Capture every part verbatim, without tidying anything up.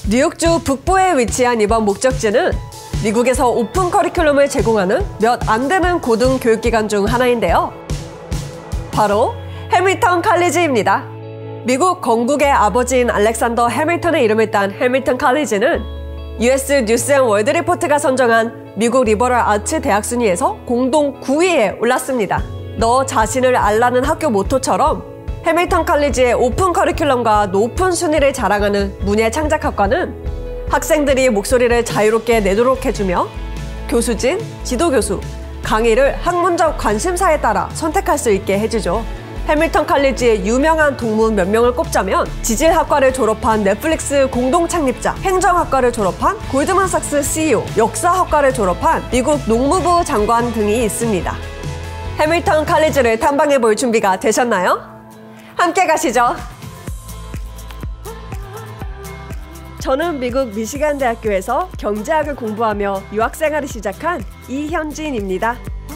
뉴욕주 북부에 위치한 이번 목적지는 미국에서 오픈 커리큘럼을 제공하는 몇 안 되는 고등 교육기관 중 하나인데요. 바로 해밀턴 칼리지입니다. 미국 건국의 아버지인 알렉산더 해밀턴의 이름을 딴 해밀턴 칼리지는 유에스 뉴스 앤 월드 리포트가 선정한 미국 리버럴 아츠 대학 순위에서 공동 구 위에 올랐습니다. 너 자신을 알라는 학교 모토처럼 해밀턴 칼리지의 오픈 커리큘럼과 높은 순위를 자랑하는 문예 창작학과는 학생들이 목소리를 자유롭게 내도록 해주며 교수진, 지도교수, 강의를 학문적 관심사에 따라 선택할 수 있게 해주죠. 해밀턴 칼리지의 유명한 동문 몇 명을 꼽자면 지질학과를 졸업한 넷플릭스 공동 창립자, 행정학과를 졸업한 골드만삭스 씨이오, 역사학과를 졸업한 미국 농무부 장관 등이 있습니다. 해밀턴 칼리지를 탐방해 볼 준비가 되셨나요? 함께 가시죠. 저는 미국 미시간 대학교에서 경제학을 공부하며 유학생활을 시작한 이현진입니다.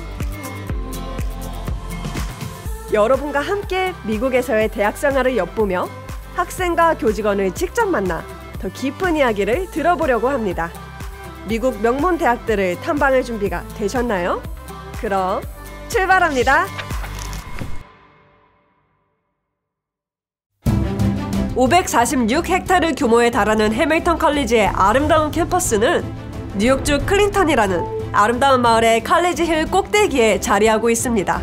여러분과 함께 미국에서의 대학생활을 엿보며 학생과 교직원을 직접 만나 더 깊은 이야기를 들어보려고 합니다. 미국 명문 대학들을 탐방할 준비가 되셨나요? 그럼 출발합니다. 오백사십육 헥타르 규모에 달하는 해밀턴 칼리지의 아름다운 캠퍼스는 뉴욕주 클린턴이라는 아름다운 마을의 칼리지 힐 꼭대기에 자리하고 있습니다.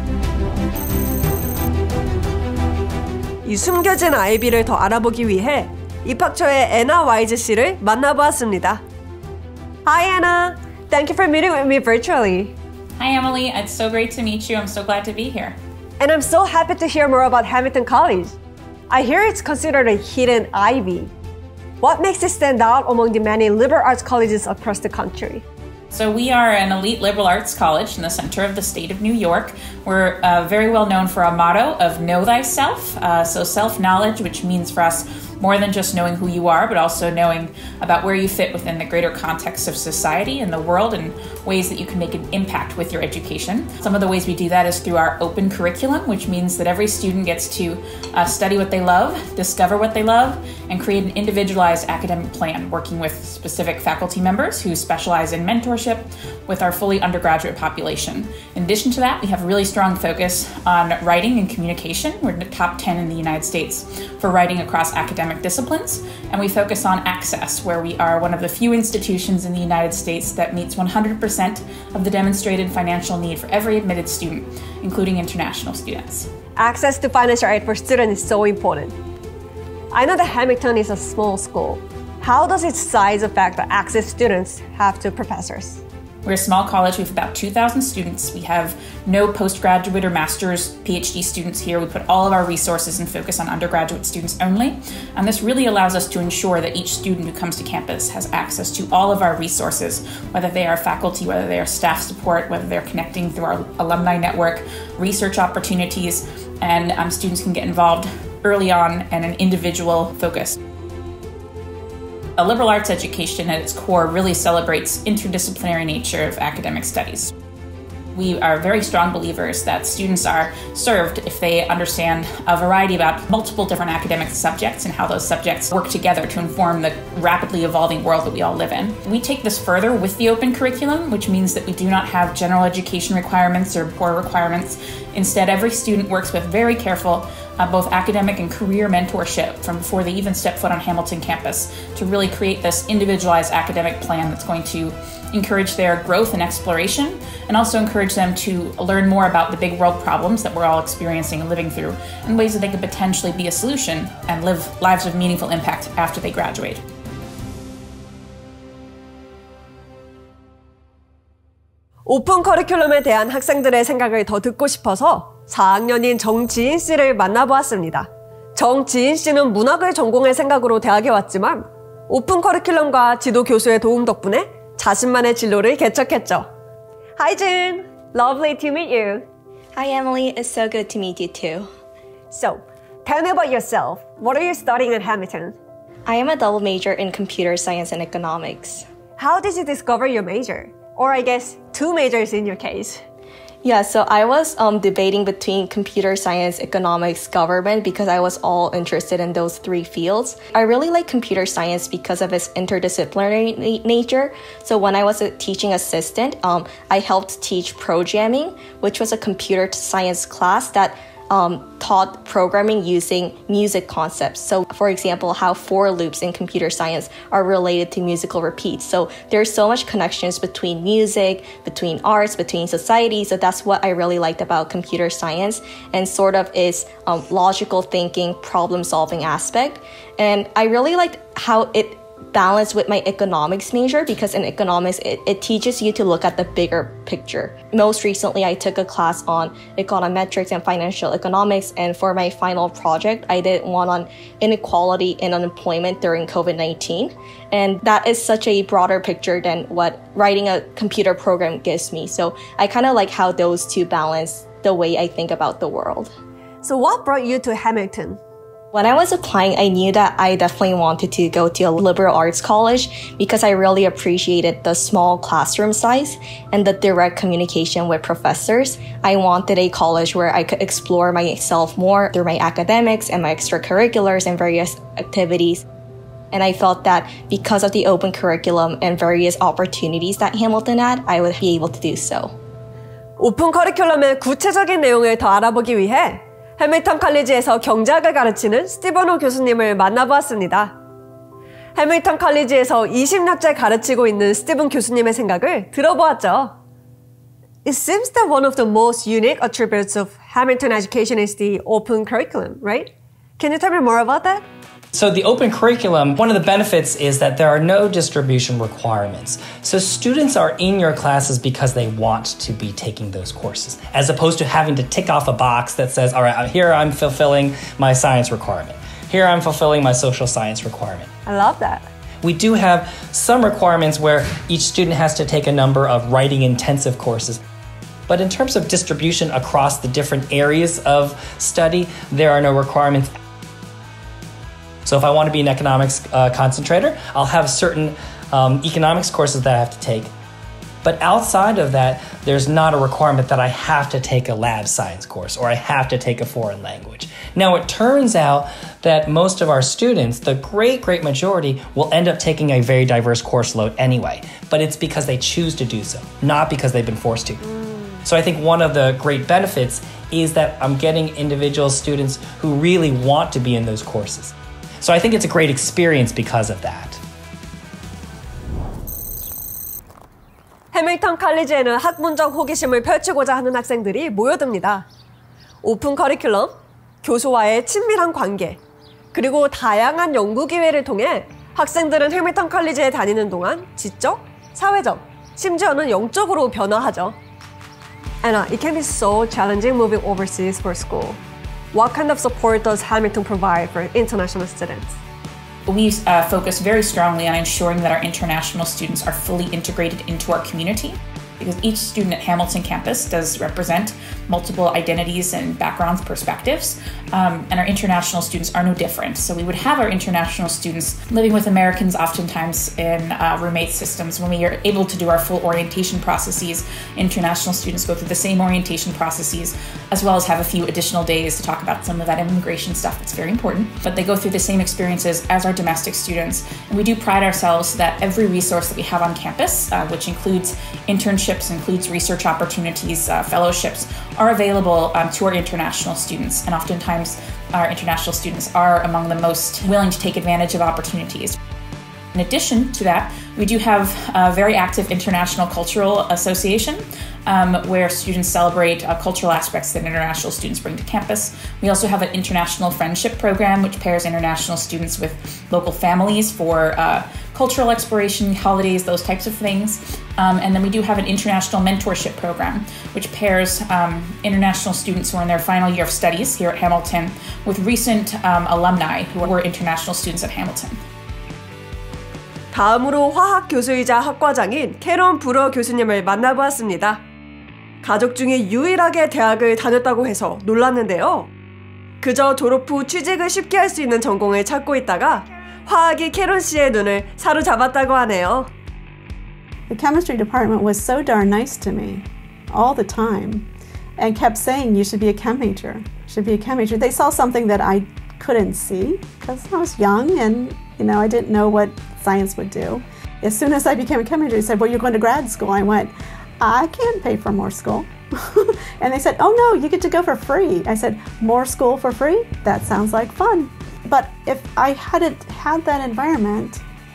이 숨겨진 아이비를 더 알아보기 위해 입학처의 애나 와이즈 씨를 만나보았습니다. Hi Anna, thank you for meeting with me virtually. Hi Emily, it's so great to meet you. I'm so glad to be here. And I'm so happy to hear more about Hamilton College. I hear it's considered a hidden Ivy. What makes it stand out among the many liberal arts colleges across the country? So we are an elite liberal arts college in the center of the state of New York. We're uh, very well known for our motto of know thyself. Uh, so self-knowledge, which means for us more than just knowing who you are, but also knowing about where you fit within the greater context of society and the world and ways that you can make an impact with your education. Some of the ways we do that is through our open curriculum, which means that every student gets to uh, study what they love, discover what they love, and create an individualized academic plan, working with specific faculty members who specialize in mentorship with our fully undergraduate population. In addition to that, we have a really strong focus on writing and communication. We're in the top ten in the United States for writing across academic disciplines, and we focus on access, where we are one of the few institutions in the United States that meets one hundred percent of the demonstrated financial need for every admitted student, including international students. Access to financial aid for students is so important. I know that Hamilton is a small school. How does its size affect the access students have to professors? We're a small college. We have about two thousand students. We have no postgraduate or master's PhD students here. We put all of our resources and focus on undergraduate students only. And this really allows us to ensure that each student who comes to campus has access to all of our resources, whether they are faculty, whether they are staff support, whether they're connecting through our alumni network, research opportunities, and um, students can get involved early on and an individual focus. A liberal arts education at its core really celebrates interdisciplinary nature of academic studies. We are very strong believers that students are served if they understand a variety about multiple different academic subjects and how those subjects work together to inform the rapidly evolving world that we all live in. We take this further with the open curriculum, which means that we do not have general education requirements or core requirements. Instead, every student works with very careful uh, both academic and career mentorship from before they even step foot on Hamilton campus to really create this individualized academic plan that's going to encourage their growth and exploration, and also encourage them to learn more about the big world problems that we're all experiencing and living through, and ways that they could potentially be a solution and live lives of meaningful impact after they graduate. 오픈 커리큘럼에 대한 학생들의 생각을 더 듣고 싶어서 사 학년인 정지인 씨를 만나보았습니다. 정지인 씨는 문학을 전공할 생각으로 대학에 왔지만 오픈 커리큘럼과 지도 교수의 도움 덕분에 자신만의 진로를 개척했죠. Hi Jin, lovely to meet you. Hi Emily, it's so good to meet you too. So, tell me about yourself. What are you studying at Hamilton? I am a double major in computer science and economics. How did you discover your major? Or I guess two majors in your case. Yeah, so I was um, debating between computer science, economics, government because I was all interested in those three fields. I really like computer science because of its interdisciplinary na- nature. So when I was a teaching assistant, um, I helped teach programming, which was a computer science class that Um, taught programming using music concepts. So, for example, how for loops in computer science are related to musical repeats. So there's so much connections between music, between arts, between society. So that's what I really liked about computer science and sort of its um, logical thinking, problem-solving aspect. And I really liked how it balanced with my economics major because in economics, it, it teaches you to look at the bigger picture. Most recently, I took a class on econometrics and financial economics, and for my final project, I did one on inequality and unemployment during COVID nineteen. And that is such a broader picture than what writing a computer program gives me. So I kind of like how those two balance the way I think about the world. So what brought you to Hamilton? When I was applying, I knew that I definitely wanted to go to a liberal arts college because I really appreciated the small classroom size and the direct communication with professors. I wanted a college where I could explore myself more through my academics and my extracurriculars and various activities. And I felt that because of the open curriculum and various opportunities that Hamilton had, I would be able to do so. 오픈 커리큘럼의 구체적인 내용을 더 알아보기 위해 해밀턴 칼리지에서 경제학을 가르치는 스티븐 호 교수님을 만나보았습니다. 해밀턴 칼리지에서 이십 년째 가르치고 있는 스티븐 교수님의 생각을 들어보았죠. It seems that one of the most unique attributes of Hamilton education is the open curriculum, right? Can you tell me more about that? So the open curriculum, one of the benefits is that there are no distribution requirements. So students are in your classes because they want to be taking those courses, as opposed to having to tick off a box that says, all right, here I'm fulfilling my science requirement. Here I'm fulfilling my social science requirement. I love that. We do have some requirements where each student has to take a number of writing intensive courses. But in terms of distribution across the different areas of study, there are no requirements. So if I want to be an economics uh, concentrator, I'll have certain um, economics courses that I have to take. But outside of that, there's not a requirement that I have to take a lab science course or I have to take a foreign language. Now, it turns out that most of our students, the great, great majority, will end up taking a very diverse course load anyway. But it's because they choose to do so, not because they've been forced to. Mm. So I think one of the great benefits is that I'm getting individual students who really want to be in those courses. So I think it's a great experience because of that. 해밀턴 칼리지에는 학문적 호기심을 펼치고자 하는 학생들이 모여듭니다. 오픈 커리큘럼, 교수와의 친밀한 관계, 그리고 다양한 연구 기회를 통해 학생들은 해밀턴 칼리지에 다니는 동안 지적, 사회적, 심지어는 영적으로 변화하죠. Anna, it can be so challenging moving overseas for school. What kind of support does Hamilton provide for international students? We uh, focus very strongly on ensuring that our international students are fully integrated into our community, because each student at Hamilton campus does represent multiple identities and backgrounds, perspectives, um, and our international students are no different. So we would have our international students living with Americans oftentimes in uh, roommate systems. When we are able to do our full orientation processes, international students go through the same orientation processes, as well as have a few additional days to talk about some of that immigration stuff that's very important. But they go through the same experiences as our domestic students. And we do pride ourselves that every resource that we have on campus, uh, which includes internships, includes research opportunities, uh, fellowships, are available um, to our international students. And oftentimes our international students are among the most willing to take advantage of opportunities. In addition to that, we do have a very active International Cultural Association um, where students celebrate uh, cultural aspects that international students bring to campus. We also have an International Friendship Program which pairs international students with local families for uh, cultural exploration, holidays, those types of things. Um, and then we do have an International Mentorship Program which pairs um, international students who are in their final year of studies here at Hamilton with recent um, alumni who were international students at Hamilton. 다음으로 화학 교수이자 학과장인 캐런 브러 교수님을 만나보았습니다. 가족 중에 유일하게 대학을 다녔다고 해서 놀랐는데요. 그저 졸업 후 취직을 쉽게 할 수 있는 전공을 찾고 있다가 화학이 캐런 씨의 눈을 사로잡았다고 하네요. The chemistry department was so darn nice to me all the time. and kept saying, you should be a chem major, you should be a chem major. They saw something that I couldn't see because I was young and, you know, I didn't know what science would do. As soon as I became a chem major, they said, well, you're going to grad school. I went, I can't pay for more school. And they said, oh no, you get to go for free. I said, more school for free? That sounds like fun. But if I hadn't had that environment,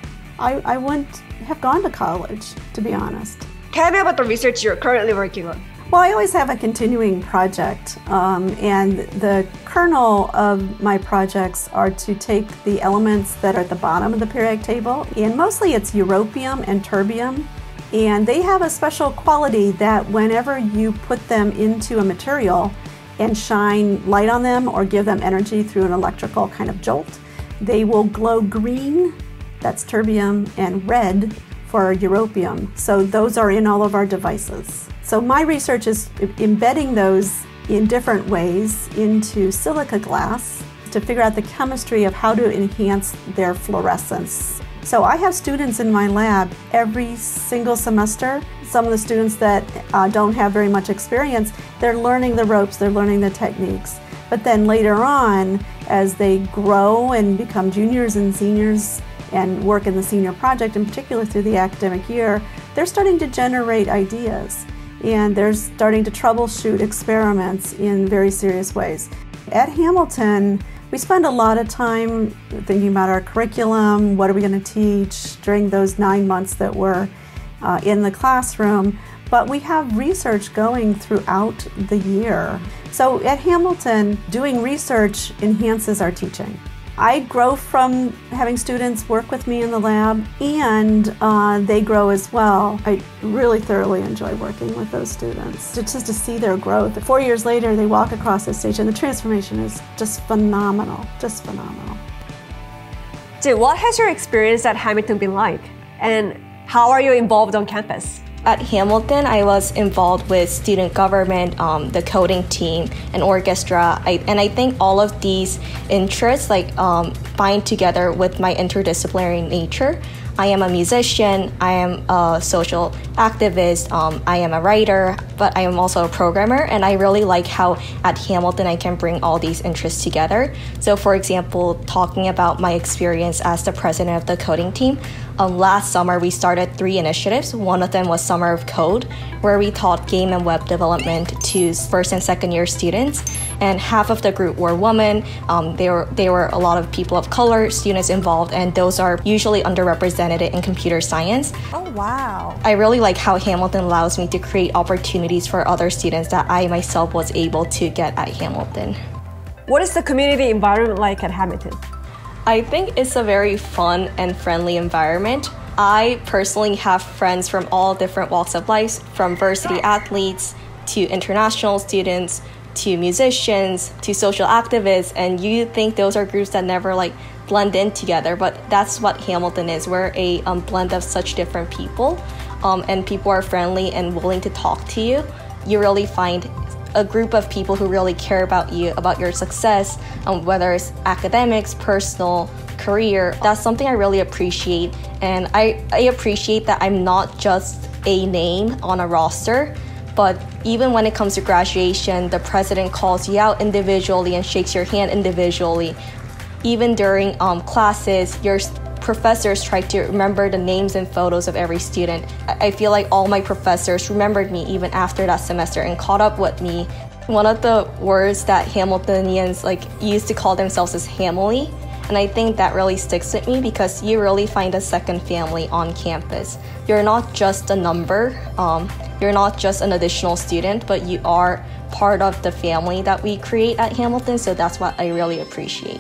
I, I wouldn't have gone to college, to be honest. Tell me about the research you're currently working on. Well, I always have a continuing project, um, and the kernel of my projects are to take the elements that are at the bottom of the periodic table, and mostly it's europium and terbium, and they have a special quality that whenever you put them into a material and shine light on them or give them energy through an electrical kind of jolt, they will glow green, that's terbium, and red for europium. So those are in all of our devices. So my research is embedding those in different ways into silica glass to figure out the chemistry of how to enhance their fluorescence. So I have students in my lab every single semester. Some of the students that uh, don't have very much experience, they're learning the ropes, they're learning the techniques. But then later on, as they grow and become juniors and seniors and work in the senior project, in particular through the academic year, they're starting to generate ideas. And they're starting to troubleshoot experiments in very serious ways. At Hamilton, we spend a lot of time thinking about our curriculum, what are we going to teach during those nine months that we're uh, in the classroom, but we have research going throughout the year. So at Hamilton, doing research enhances our teaching. I grow from having students work with me in the lab, and uh, they grow as well. I really thoroughly enjoy working with those students, just to see their growth. Four years later, they walk across the stage, and the transformation is just phenomenal, just phenomenal. So what has your experience at Hamilton been like? And how are you involved on campus? At Hamilton, I was involved with student government, um, the coding team, and orchestra. I, and I think all of these interests like um, bind together with my interdisciplinary nature. I am a musician, I am a social activist, um, I am a writer, but I am also a programmer, and I really like how at Hamilton I can bring all these interests together. So for example, talking about my experience as the president of the coding team, um, last summer we started three initiatives. One of them was Summer of Code, where we taught game and web development to first and second year students, and half of the group were women. Um, there were, there were a lot of people of color students involved, and those are usually underrepresented in computer science. Oh, wow. I really like how Hamilton allows me to create opportunities for other students that I myself was able to get at Hamilton. What is the community environment like at Hamilton? I think it's a very fun and friendly environment. I personally have friends from all different walks of life, from varsity athletes to international students to musicians to social activists, and you think those are groups that never like blend in together, but that's what Hamilton is. We're a um, blend of such different people, um, and people are friendly and willing to talk to you. You really find a group of people who really care about you, about your success, um, whether it's academics, personal, career. That's something I really appreciate, and I, I appreciate that I'm not just a name on a roster, but even when it comes to graduation, the president calls you out individually and shakes your hand individually. Even during um, classes, your professors try to remember the names and photos of every student. I feel like all my professors remembered me even after that semester and caught up with me. One of the words that Hamiltonians like used to call themselves is Hamily, and I think that really sticks with me because you really find a second family on campus. You're not just a number, um, you're not just an additional student, but you are part of the family that we create at Hamilton, so that's what I really appreciate.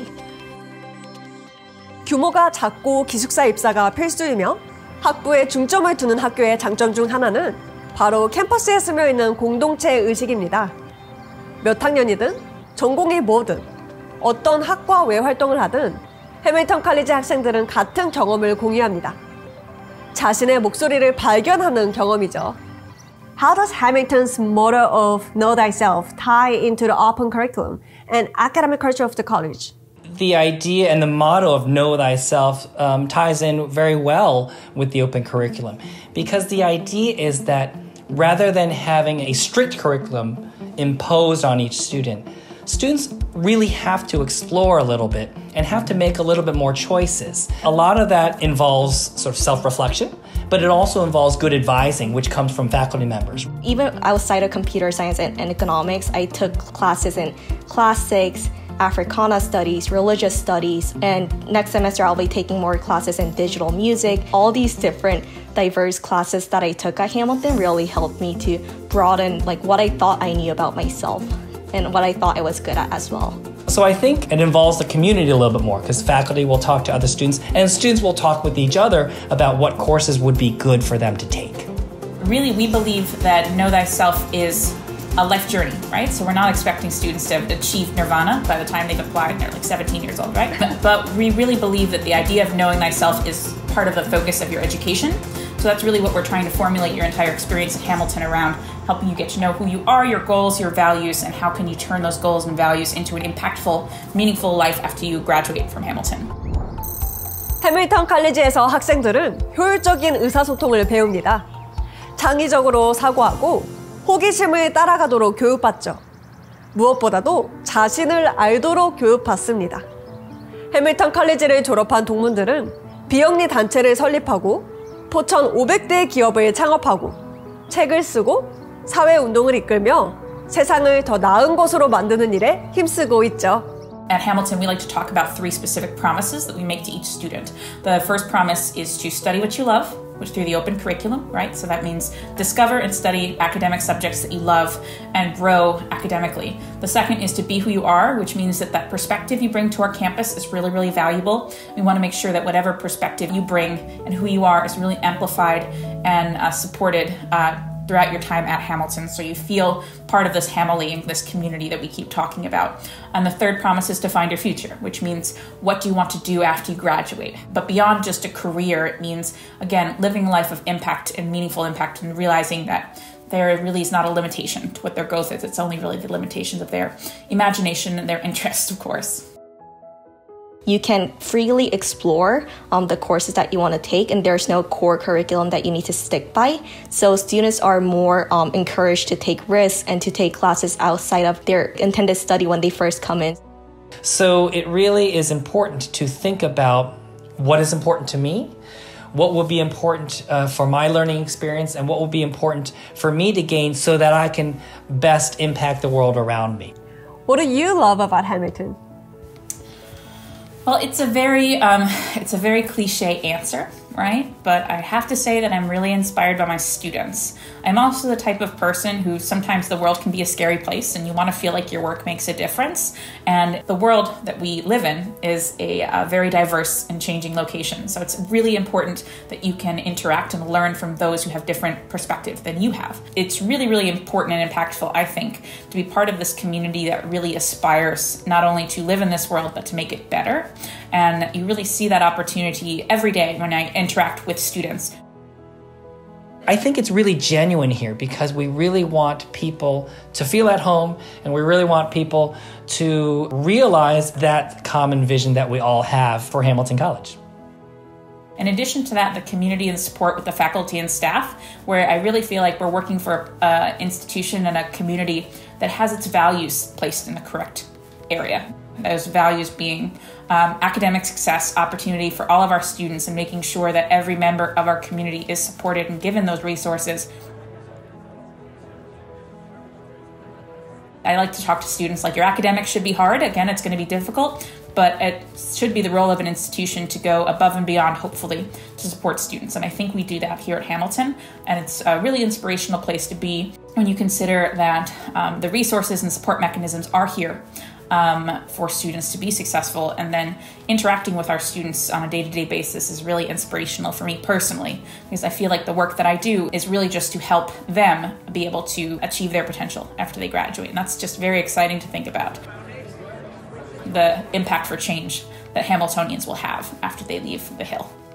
규모가 작고 기숙사 입사가 필수이며 학부에 중점을 두는 학교의 장점 중 하나는 바로 캠퍼스에 스며 있는 공동체 의식입니다. 몇 학년이든 전공이 뭐든 어떤 학과 외 활동을 하든 해밀턴 칼리지 학생들은 같은 경험을 공유합니다. 자신의 목소리를 발견하는 경험이죠. How does Hamilton's motto of Know Thyself tie into the open curriculum and academic culture of the college? The idea and the motto of Know Thyself um, ties in very well with the open curriculum, because the idea is that rather than having a strict curriculum imposed on each student. Students really have to explore a little bit and have to make a little bit more choices. A lot of that involves sort of self-reflection, but it also involves good advising, which comes from faculty members. Even outside of computer science and, and economics, I took classes in classics, Africana studies, religious studies, and next semester I'll be taking more classes in digital music. All these different diverse classes that I took at Hamilton really helped me to broaden like what I thought I knew about myself and what I thought I was good at as well. So I think it involves the community a little bit more because faculty will talk to other students and students will talk with each other about what courses would be good for them to take. Really, we believe that Know Thyself is a life journey, right? So we're not expecting students to achieve nirvana by the time they've applied and they're like seventeen years old, right? But, but we really believe that the idea of knowing thyself is part of the focus of your education. So that's really what we're trying to formulate your entire experience at Hamilton around, helping you get to know who you are, your goals, your values, and how can you turn those goals and values into an impactful, meaningful life after you graduate from Hamilton. 해밀턴 칼리지에서 학생들은 효율적인 의사소통을 배웁니다. 창의적으로 사고하고 호기심을 따라가도록 교육받죠. 무엇보다도 자신을 알도록 교육받습니다. 해밀턴 칼리지를 졸업한 동문들은 비영리 단체를 설립하고 포천오백 대 기업을 창업하고 책을 쓰고 사회운동을 이끌며 세상을 더 나은 곳으로 만드는 일에 힘쓰고 있죠. At Hamilton, we like to talk about three specific promises that we make to each student. The first promise is to study what you love, which through the open curriculum, right? So that means discover and study academic subjects that you love and grow academically. The second is to be who you are, which means that that perspective you bring to our campus is really, really valuable. We want to make sure that whatever perspective you bring and who you are is really amplified and uh, supported uh, throughout your time at Hamilton, so you feel part of this Hamily, this community that we keep talking about. And the third promise is to find your future, which means what do you want to do after you graduate? But beyond just a career, it means, again, living a life of impact and meaningful impact and realizing that there really is not a limitation to what their growth is. It's only really the limitations of their imagination and their interests, of course. You can freely explore um, the courses that you want to take, and there's no core curriculum that you need to stick by. So students are more um, encouraged to take risks and to take classes outside of their intended study when they first come in. So it really is important to think about what is important to me, what will be important uh, for my learning experience, and what will be important for me to gain so that I can best impact the world around me. What do you love about Hamilton? Well, it's a very, um, it's a very cliche answer, right? But I have to say that I'm really inspired by my students. I'm also the type of person who sometimes the world can be a scary place and you want to feel like your work makes a difference. And the world that we live in is a, a very diverse and changing location. So it's really important that you can interact and learn from those who have different perspectives than you have. It's really, really important and impactful, I think, to be part of this community that really aspires not only to live in this world, but to make it better. And you really see that opportunity every day when I interact with students. I think it's really genuine here because we really want people to feel at home and we really want people to realize that common vision that we all have for Hamilton College. In addition to that, the community and support with the faculty and staff, where I really feel like we're working for an institution and a community that has its values placed in the correct area. Those values being um, academic success, opportunity for all of our students, and making sure that every member of our community is supported and given those resources. I like to talk to students like your academics should be hard. Again, it's going to be difficult, but it should be the role of an institution to go above and beyond, hopefully, to support students. And I think we do that here at Hamilton. And it's a really inspirational place to be when you consider that um, the resources and support mechanisms are here Um, for students to be successful, and then interacting with our students on a day-to-day basis is really inspirational for me personally, because I feel like the work that I do is really just to help them be able to achieve their potential after they graduate, and that's just very exciting to think about. The impact for change that Hamiltonians will have after they leave the Hill.